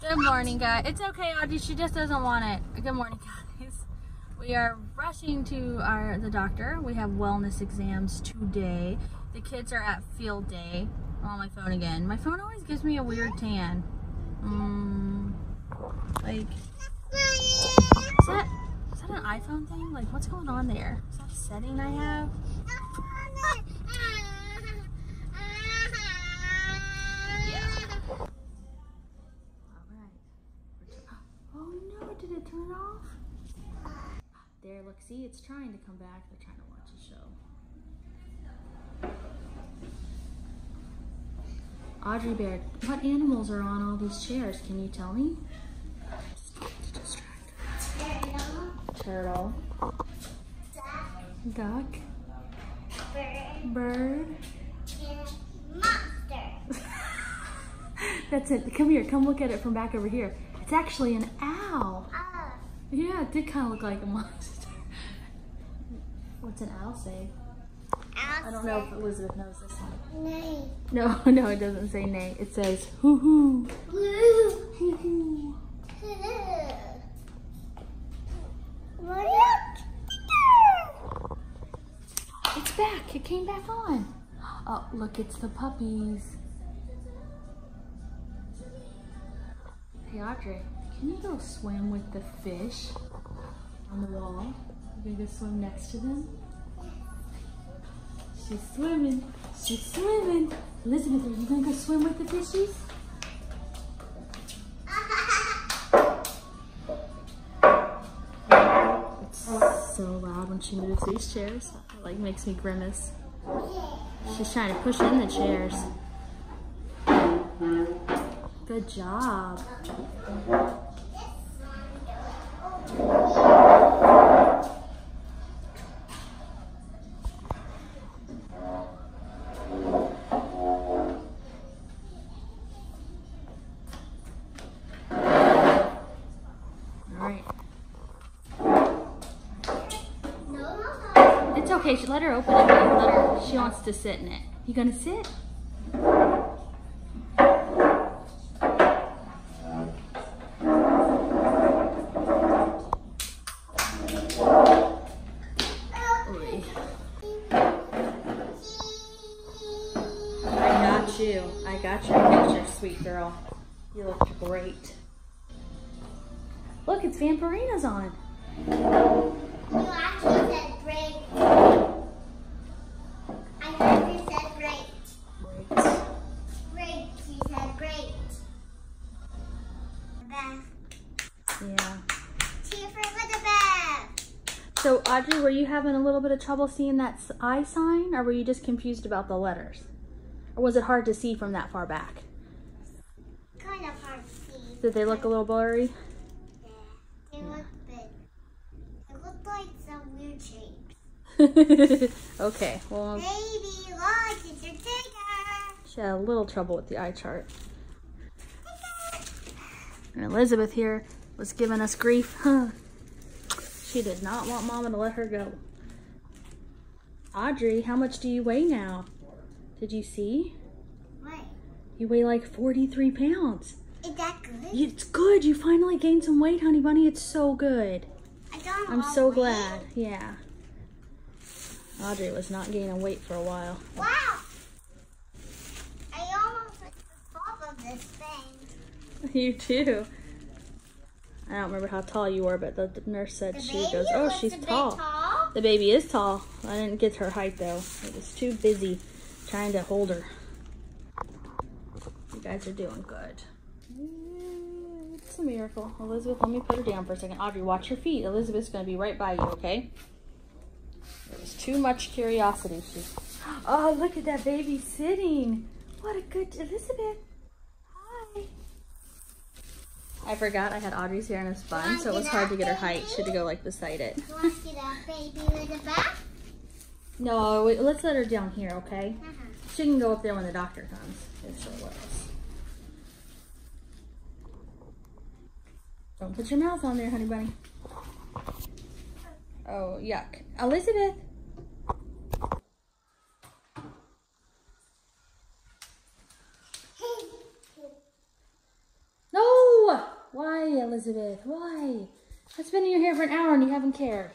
Good morning, guys. It's okay, Audrey. She just doesn't want it. Good morning, guys. We are rushing to the doctor. We have wellness exams today. The kids are at field day. I'm on my phone again. My phone always gives me a weird tan. Like, is that an iPhone thing? Like, what's going on there? Is that a setting I have? Oh no, did it turn off? There, look, see, it's trying to come back. They're trying to watch a show. Audrey Bear, what animals are on all these chairs? Can you tell me? Turtle. Duck. Bird. And monster. That's it. Come here. Come look at it from back over here. It's actually an owl. Yeah, it did kind of look like a monster. What's an owl say? I don't know if Elizabeth knows this one. Nay. No, no, it doesn't say nay. It says hoo hoo. Woo. Hoo hoo. It's back. It came back on. Oh, look, it's the puppies. Hey, Audrey, can you go swim with the fish on the wall? You gonna go swim next to them? She's swimming. She's swimming. Elizabeth, are you gonna go swim with the fishies? It's so loud when she moves these chairs. It like makes me grimace. She's trying to push in the chairs. Good job. It's okay. Let her open it. Let her. She wants to sit in it. You gonna sit? I got your picture, sweet girl. You look great. Look, it's Vampirina's on. You actually said break. I heard you said break. Break. You said break. Bath. Yeah. Cheer for Elizabeth. So, Audrey, were you having a little bit of trouble seeing that I sign, or were you just confused about the letters? Or was it hard to see from that far back? Kind of hard to see. Did they look a little blurry? Yeah, they look big. They look like some weird shapes. Okay, well. Baby, look, it's your ticker. She had a little trouble with the eye chart. And Elizabeth here was giving us grief. She did not want Mama to let her go. Audrey, how much do you weigh now? Did you see? What? You weigh like 43 pounds. Is that good? It's good. You finally gained some weight, honey bunny. It's so good. I'm so glad. Yeah. Audrey was not gaining weight for a while. Wow. I almost hit the top of this thing. You too. I don't remember how tall you were, but the nurse said she goes, oh, she's tall. The baby is tall. I didn't get her height though. I was too busy trying to hold her. You guys are doing good. It's a miracle. Elizabeth, let me put her down for a second. Audrey, watch your feet. Elizabeth's going to be right by you, okay? There was too much curiosity. Oh, look at that baby sitting. What a good... Elizabeth. Hi. I forgot I had Audrey's hair in a bun, so it was hard to get her height. She had to go like beside it. You want to get a baby with a bath? No, wait, let's let her down here, okay? She can go up there when the doctor comes. If she'll let us. Don't put your mouth on there, honey bunny. Oh, yuck. Elizabeth. No! Why, Elizabeth? Why? It's been in your hair for an hour and you haven't cared.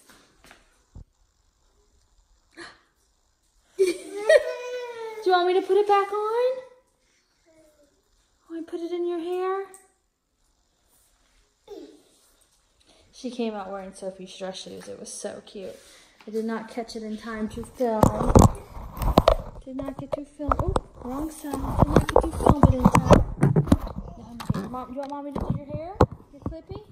Do you want me to put it back on? Want me to put it in your hair? She came out wearing Sophie's dress shoes. It was so cute. I did not catch it in time to film. Did not get to film. Oh, wrong side. Did not get to film it in time. Mom, do you want Mommy to do your hair? Your clippy?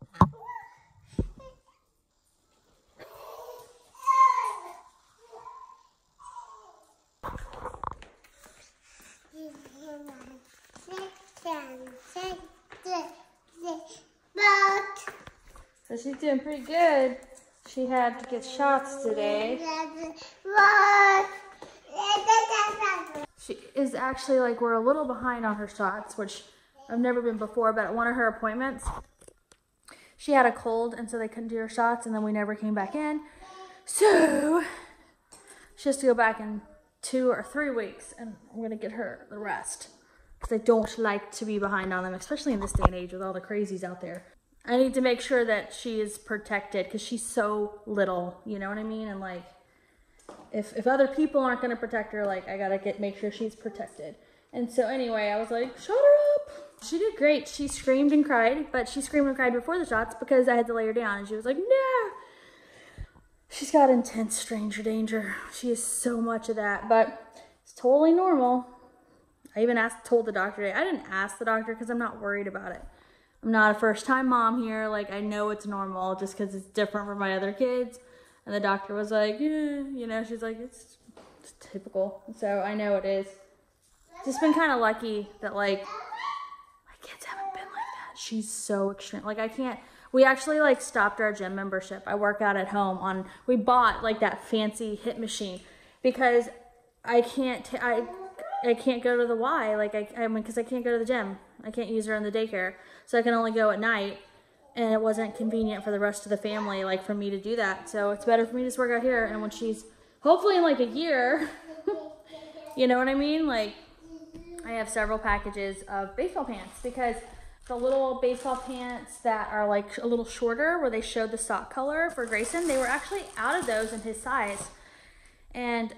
So she's doing pretty good. She had to get shots today. She is actually like, we're a little behind on her shots, which I've never been before, but at one of her appointments, she had a cold and so they couldn't do her shots and then we never came back in. So she has to go back in 2 or 3 weeks and I'm gonna get her the rest because I don't like to be behind on them, especially in this day and age with all the crazies out there. I need to make sure that she is protected because she's so little, you know what I mean? And like, if other people aren't going to protect her, like I got to make sure she's protected. And so anyway, I was like, shut her up. She did great. She screamed and cried, but she screamed and cried before the shots because I had to lay her down and she was like, no. She's got intense stranger danger. She is so much of that, but it's totally normal. I even told the doctor today. I didn't ask the doctor because I'm not worried about it. I'm not a first-time mom here. Like, I know it's normal just because it's different from my other kids. And the doctor was like, yeah, you know, she's like, it's typical. So I know it is. Just been kind of lucky that, like, my kids haven't been like that. She's so extreme. Like, I can't. We actually, like, stopped our gym membership. I work out at home we bought, like, that fancy HIIT machine because I can't go to the Y. Like, I mean, because I can't go to the gym. I can't use her in the daycare. So I can only go at night, and it wasn't convenient for the rest of the family, like, for me to do that. So it's better for me to just work out here, and when she's, hopefully in, like, a year, you know what I mean? Like, I have several packages of baseball pants, because the little baseball pants that are, like, a little shorter, where they showed the sock color for Grayson, they were actually out of those in his size. And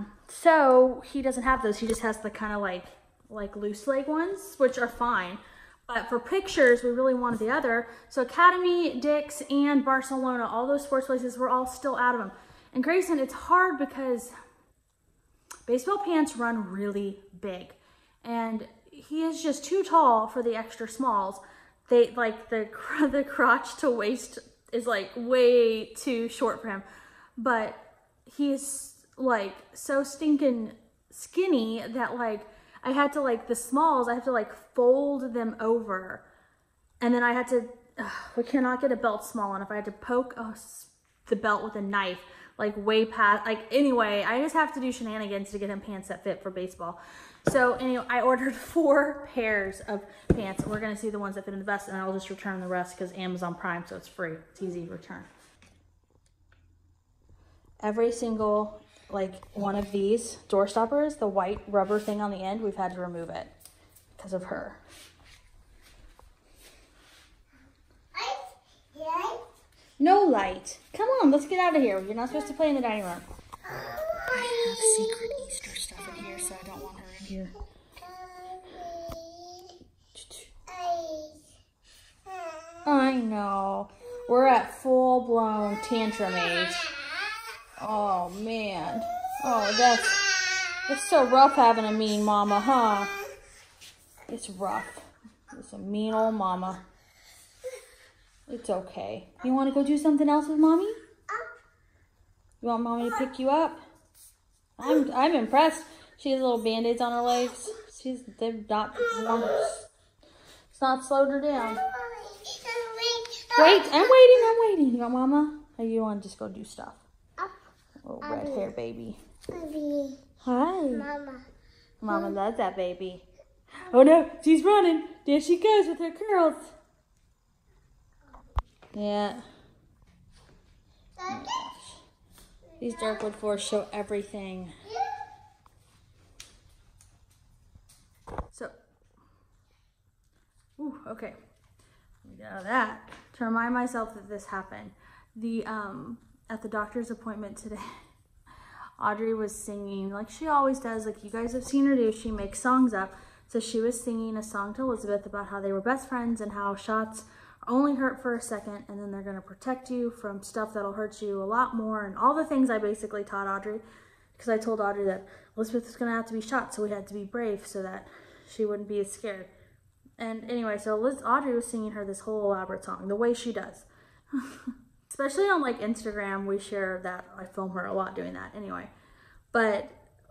so he doesn't have those. He just has the kind of, like loose leg ones, which are fine. But for pictures, we really wanted the other. So Academy, Dick's, and Barcelona, all those sports places were all still out of them. And Grayson, it's hard because baseball pants run really big. And he is just too tall for the extra smalls. They, like, the crotch to waist is, like, way too short for him. But he is, like, so stinking skinny that, like, I had to, like, the smalls, I have to, like, fold them over. And then I had to, we cannot get a belt small enough. I had to poke the belt with a knife, like, way past, like, anyway, I just have to do shenanigans to get him pants that fit for baseball. So, anyway, I ordered 4 pairs of pants. We're going to see the ones that fit in the best, and I'll just return the rest because Amazon Prime, so it's free. It's easy to return. Every single, like, one of these door stoppers, the white rubber thing on the end, we've had to remove it because of her. No light. Come on, let's get out of here. You're not supposed to play in the dining room. I have secret Easter stuff in here, so I don't want her in here. I know. We're at full-blown tantrum age. Oh, man. Oh, it's so rough having a mean mama, huh? It's rough. It's a mean old mama. It's okay. You want to go do something else with mommy? You want mommy to pick you up? I'm impressed. She has little band-aids on her legs. They've not warmed her. It's not slowed her down. Wait, I'm waiting. You want mama? Or you want to just go do stuff? Oh, red hair baby. Hi. Mama. Mama loves that baby. Oh no, she's running. There she goes with her curls. Yeah. Oh my gosh. These dark wood floors show everything. So, okay. that to remind myself that this happened. At the doctor's appointment today, Audrey was singing like she always does. Like you guys have seen her do. She makes songs up. So she was singing a song to Elizabeth about how they were best friends and how shots only hurt for a second and then they're going to protect you from stuff that'll hurt you a lot more, and all the things I basically taught Audrey, because I told Audrey that Elizabeth was going to have to be shot, so we had to be brave so that she wouldn't be as scared. And anyway, so Audrey was singing her this whole elaborate song the way she does. Especially on like Instagram, we share that. I film her a lot doing that anyway. But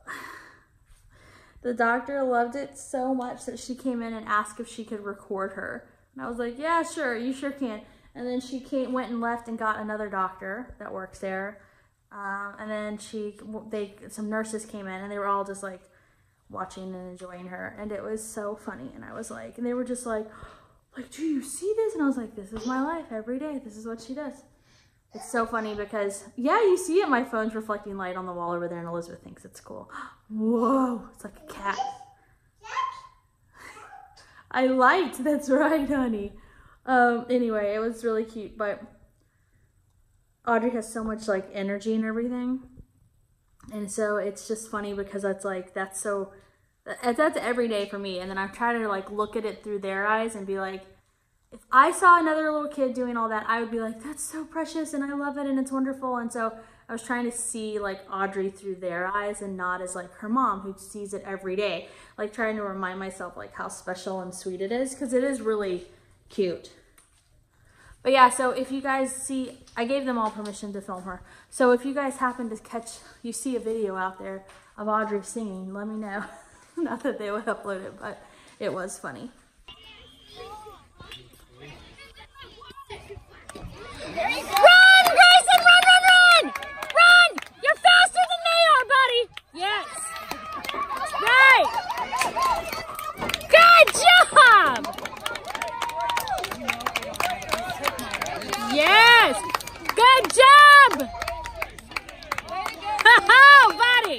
the doctor loved it so much that she came in and asked if she could record her. And I was like, yeah, sure, you sure can. And then she went and left and got another doctor that works there. And then some nurses came in and they were all just like watching and enjoying her. And it was so funny. And I was like, and they were just like, do you see this? And I was like, this is my life every day. This is what she does. It's so funny because, yeah, you see it. My phone's reflecting light on the wall over there and Elizabeth thinks it's cool. Whoa, it's like a cat. I liked, that's right, honey. Anyway, it was really cute, but Audrey has so much like energy and everything. And so it's just funny because that's every day for me. And then I try to like look at it through their eyes and be like, if I saw another little kid doing all that, I would be like, that's so precious and I love it and it's wonderful. And so I was trying to see like Audrey through their eyes and not as like her mom who sees it every day. Like trying to remind myself like how special and sweet it is, because it is really cute. But yeah, so if you guys see, I gave them all permission to film her. So if you guys happen to you see a video out there of Audrey singing, let me know. Not that they would upload it, but it was funny. Run, Grayson, run, run, run! Run! You're faster than they are, buddy! Yes! Right! Good job! Yes! Good job! Oh, buddy!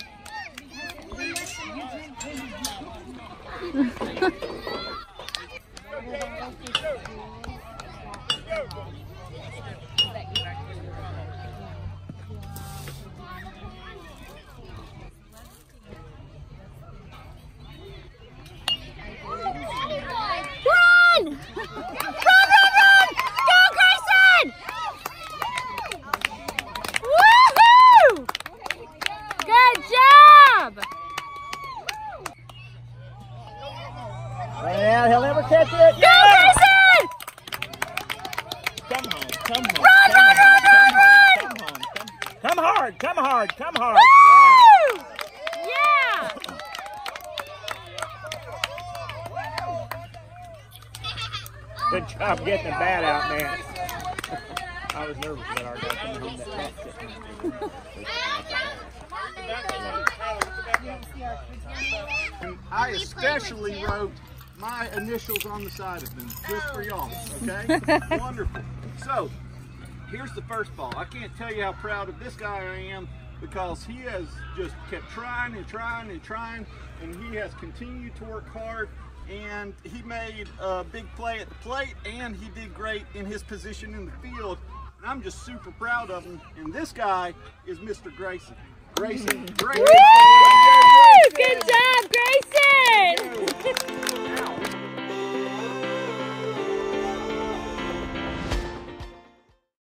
Run! Run, run, run! Go, Grayson! Woohoo! Good job! Yeah, he'll never catch it. Go, Grayson! Come home, come home. Run, run, run, run, run! Come hard, come hard, come hard. Woo! Yeah! Good job getting the bat out, man. I was nervous about our guy coming home that bat. I especially wrote my initials on the side of them, just for y'all, okay? Wonderful. So, here's the first ball. I can't tell you how proud of this guy I am, because he has just kept trying and trying and trying, and he has continued to work hard, and he made a big play at the plate, and he did great in his position in the field, and I'm just super proud of him. And this guy is Mr. Grayson. Grayson, great. Woo! Good job, Grayson!